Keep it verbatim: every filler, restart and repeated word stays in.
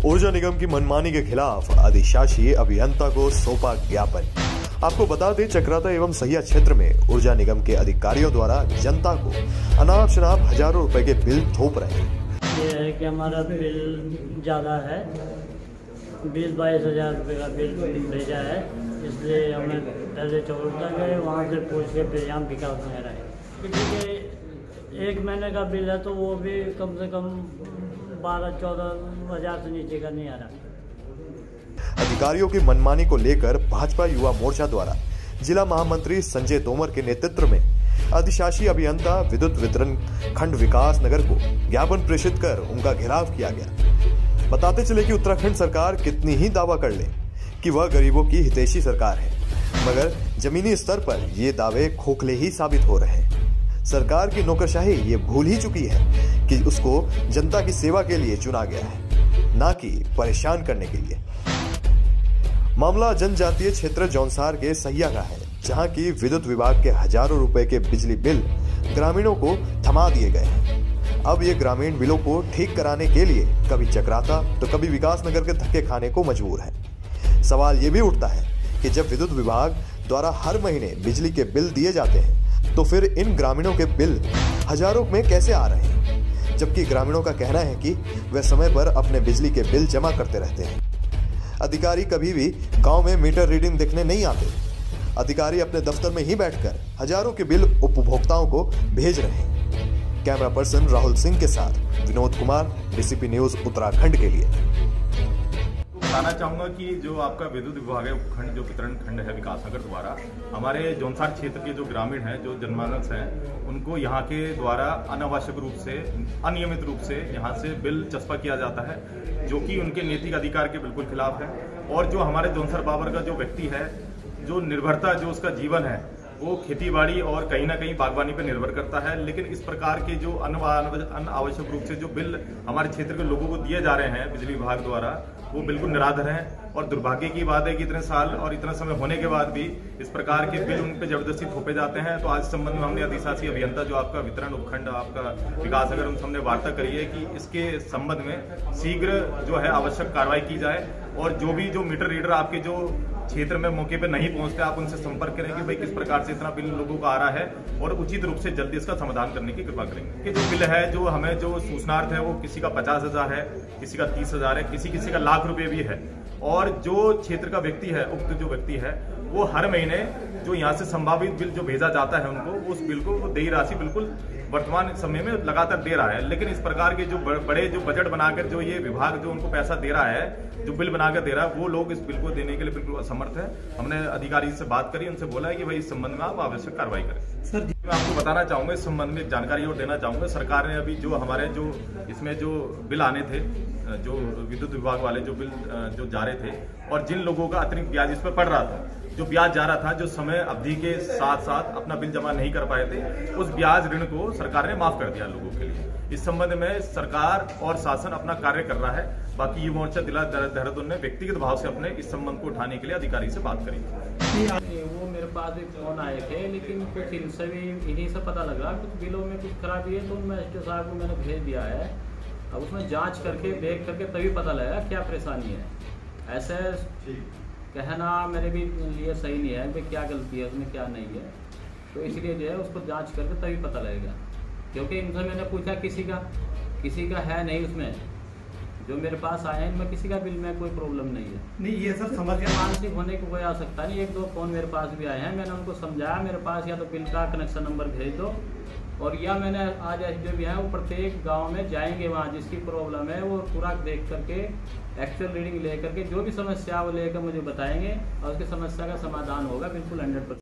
ऊर्जा निगम की मनमानी के खिलाफ अधिशासी अभियंता को सौंपा ज्ञापन। आपको बता दें, चक्राता एवं सहिया क्षेत्र में ऊर्जा निगम के अधिकारियों द्वारा जनता को अनाप शनाप हजारों रुपए के बिल थोप रहे हैं। ये है कि हमारा बिल ज़्यादा है, बीस बाईस हजार रुपये का बिल भेजा है, इसलिए हमें पहले चौड़ता गए, वहाँ से पूछ के फिर यहाँ विकास में रहे। क्योंकि एक महीने का बिल है तो वो भी कम से कम बारह चौदह हजार से नीचे का नहीं आ रहा। अधिकारियों की मनमानी को लेकर भाजपा युवा मोर्चा द्वारा जिला महामंत्री संजय तोमर के नेतृत्व में अधिशासी अभियंता विद्युत वितरण खंड विकास नगर को ज्ञापन प्रेषित कर उनका घेराव किया गया। बताते चले कि उत्तराखंड सरकार कितनी ही दावा कर ले कि वह गरीबों की हितैषी सरकार है, मगर जमीनी स्तर पर ये दावे खोखले ही साबित हो रहे हैं। सरकार की नौकरशाही ये भूल ही चुकी है कि उसको जनता की सेवा के लिए चुना गया है, ना कि परेशान करने के लिए। मामला जनजातीय क्षेत्र जौनसार के सहिया का है, जहां की विद्युत विभाग के हजारों रुपए के बिजली बिल ग्रामीणों को थमा दिए गए हैं। अब ये ग्रामीण बिलों को ठीक कराने के लिए कभी चक्राता तो कभी विकास नगर के धक्के खाने को मजबूर है। सवाल ये भी उठता है कि जब विद्युत विभाग द्वारा हर महीने बिजली के बिल दिए जाते हैं तो फिर इन ग्रामीणों के बिल हजारों में कैसे आ रहे हैं, जबकि ग्रामीणों का कहना है कि वे समय पर अपने बिजली के बिल जमा करते रहते हैं। अधिकारी कभी भी गांव में मीटर रीडिंग देखने नहीं आते। अधिकारी अपने दफ्तर में ही बैठकर हजारों के बिल उपभोक्ताओं को भेज रहे हैं। कैमरा पर्सन राहुल सिंह के साथ विनोद कुमार, डीसीपी न्यूज उत्तराखंड के लिए। बताना चाहूँगा कि जो आपका विद्युत विभाग है उपखंड जो वितरण खंड है विकास नगर द्वारा हमारे जौनसार क्षेत्र के जो ग्रामीण हैं, जो जनमानस हैं, उनको यहाँ के द्वारा अनावश्यक रूप से अनियमित रूप से यहाँ से बिल चस्पा किया जाता है, जो कि उनके नैतिक अधिकार के बिल्कुल खिलाफ है। और जो हमारे जौनसार बाबर का जो व्यक्ति है, जो निर्भरता जो उसका जीवन है वो खेतीबाड़ी और कहीं ना कहीं बागवानी पर निर्भर करता है, लेकिन इस प्रकार के जो अनावश्यक रूप से जो बिल हमारे क्षेत्र के लोगों को दिए जा रहे हैं बिजली विभाग द्वारा, वो बिल्कुल निराधार हैं। और दुर्भाग्य की बात है कि इतने साल और इतना समय होने के बाद भी इस प्रकार के बिल उन पर जबरदस्ती थोपे जाते हैं। तो आज संबंध में हमने अधिशासी अभियंता जो आपका वितरण उपखंड आपका विकास नगर, उनसे हमने वार्ता करी है कि इसके संबंध में शीघ्र जो है आवश्यक कार्रवाई की जाए और जो भी जो मीटर रीडर आपके जो क्षेत्र में मौके पे नहीं पहुंचते, आप उनसे संपर्क करें कि भाई किस प्रकार से इतना बिल लोगों का आ रहा है और उचित रूप से जल्दी इसका समाधान करने की कृपा करेंगे। कि जो बिल है जो हमें जो सूचनार्थ है वो किसी का पचास हजार है, किसी का तीस हजार है, किसी किसी का लाख रुपए भी है। और जो क्षेत्र का व्यक्ति है, उक्त जो व्यक्ति है, वो हर महीने जो यहाँ से संभावित बिल जो भेजा जाता है उनको, उस बिल को वो देय राशि बिल्कुल वर्तमान समय में लगातार दे रहा है। लेकिन इस प्रकार के जो बड़े जो बजट बनाकर जो ये विभाग जो उनको पैसा दे रहा है, जो बिल बनाकर दे रहा है, वो लोग इस बिल को देने के लिए बिल्कुल असमर्थ है। हमने अधिकारी से बात करी, उनसे बोला है कि भाई इस संबंध में आप आवश्यक कार्रवाई करें। सर मैं आपको बताना चाहूंगा इस संबंध में जानकारी और देना चाहूंगा। सरकार ने अभी जो हमारे जो इसमें जो बिल आने थे, जो विद्युत विभाग वाले जो बिल जो जा रहे थे और जिन लोगों का अतिरिक्त ब्याज इस पर पड़ रहा था, जो ब्याज जा रहा था, जो समय अवधि के साथ साथ अपना बिल जमा नहीं कर पाए थे, उस ब्याज ऋण को सरकार ने माफ कर दिया लोगों के लिए। इस संबंध में सरकार और शासन अपना कार्य कर रहा है। बाकी युवा मोर्चा जिला देहरादून ने व्यक्तिगत भाव से अपने इस संबंध को उठाने के लिए अधिकारी से बात करी। वो मेरे पास भी फोन आए थे, लेकिन कुछ इनसे भी इन्हीं से पता लगा कुछ बिलों में कुछ खराबी है, तो मैं एस डी ओ साहब को मैंने भेज दिया है। अब उसमें जांच करके देख करके तभी पता लगेगा क्या परेशानी है। ऐसे कहना मेरे भी लिए सही नहीं है कि क्या गलती है उसमें क्या नहीं है, तो इसलिए जो है उसको जांच करके तभी पता लगेगा। क्योंकि इनसे मैंने पूछा, किसी का किसी का है नहीं उसमें, जो मेरे पास आए हैं इनमें किसी का बिल में कोई प्रॉब्लम नहीं है। नहीं ये सब समझ के मानसिक होने को कोई आ सकता नहीं। एक दो फोन मेरे पास भी आए हैं, मैंने उनको समझाया मेरे पास या तो बिल का कनेक्शन नंबर भेज दो, और या मैंने आज एस डी ओ भी है वो प्रत्येक गांव में जाएंगे, वहाँ जिसकी प्रॉब्लम है वो पूरा देख करके एक्चुअल रीडिंग ले करके जो भी समस्या वो लेकर मुझे बताएंगे और उसकी समस्या का समाधान होगा बिल्कुल हंड्रेड परसेंट।